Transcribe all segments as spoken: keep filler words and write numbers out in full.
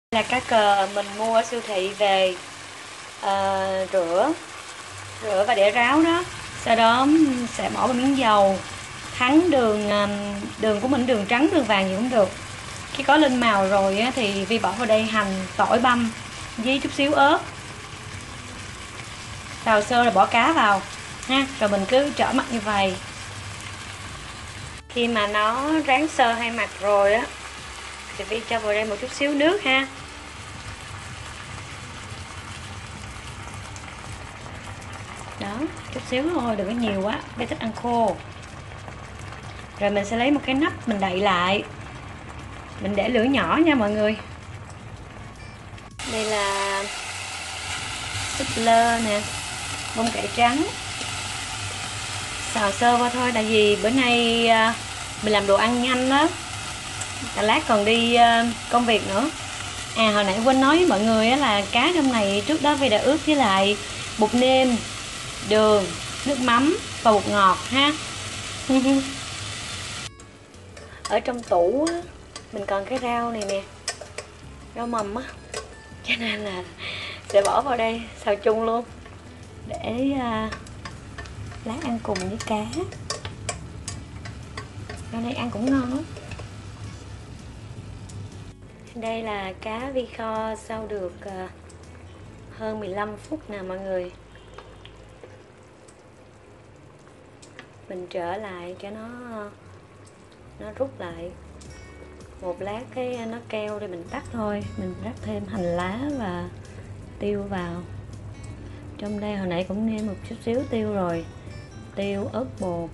Là cá cờ mình mua ở siêu thị về, à, rửa rửa và để ráo đó. Sau đó sẽ bỏ vào miếng dầu, thắng đường, đường của mình đường trắng đường vàng gì cũng được. Khi có lên màu rồi á, thì Vi bỏ vào đây hành, tỏi băm với chút xíu ớt, xào sơ rồi bỏ cá vào ha. Rồi mình cứ trở mặt như vậy. Khi mà nó rán sơ hai mặt rồi á thì Vi cho vào đây một chút xíu nước ha. Đó, chút xíu thôi, đừng có nhiều quá, Vi thích ăn khô. Rồi mình sẽ lấy một cái nắp mình đậy lại. Mình để lửa nhỏ nha mọi người. Đây là súp lơ nè, bông cải trắng. Xào sơ qua thôi, tại vì bữa nay mình làm đồ ăn nhanh đó, cả lát còn đi công việc nữa. À, hồi nãy quên nói với mọi người là cá trong này trước đó Vi đã ướp với lại bột nêm, đường, nước mắm và bột ngọt ha. Ở trong tủ á, mình còn cái rau này nè, rau mầm á, cho nên là sẽ bỏ vào đây xào chung luôn để uh, lát ăn cùng với cá. Rau này ăn cũng ngon lắm. Đây là cá Vi kho sau được uh, hơn mười lăm phút nè mọi người. Mình trở lại cho nó nó rút lại một lát, cái nó keo để mình tắt thôi. Mình rắc thêm hành lá và tiêu vào. Trong đây hồi nãy cũng nêm một chút xíu tiêu rồi, tiêu, ớt bột.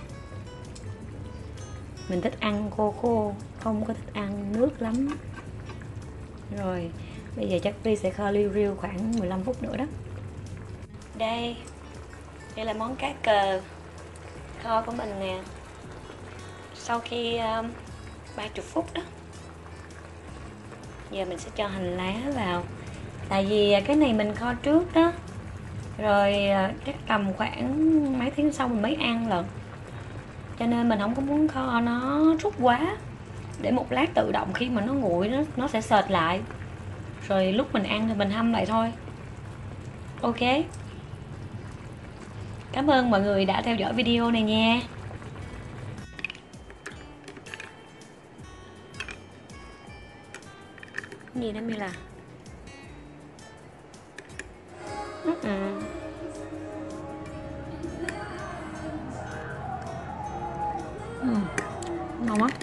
Mình thích ăn khô khô, không có thích ăn nước lắm. Rồi bây giờ chắc Vi sẽ kho liu riu khoảng mười lăm phút nữa đó. Đây, đây là món cá cờ kho của mình nè. Sau khi uh, ba mươi phút đó, giờ mình sẽ cho hành lá vào. Tại vì cái này mình kho trước đó, rồi chắc tầm khoảng mấy tiếng sau mình mới ăn lận, cho nên mình không có muốn kho nó rút quá, để một lát tự động khi mà nó nguội nó nó sẽ sệt lại, rồi lúc mình ăn thì mình hâm lại thôi. Ok, cảm ơn mọi người đã theo dõi video này nha. Cái gì đó mới là ừ -ừ. Ừ. Ngon quá.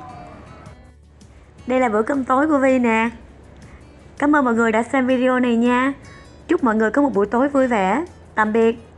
Đây là bữa cơm tối của Vi nè. Cảm ơn mọi người đã xem video này nha. Chúc mọi người có một buổi tối vui vẻ. Tạm biệt.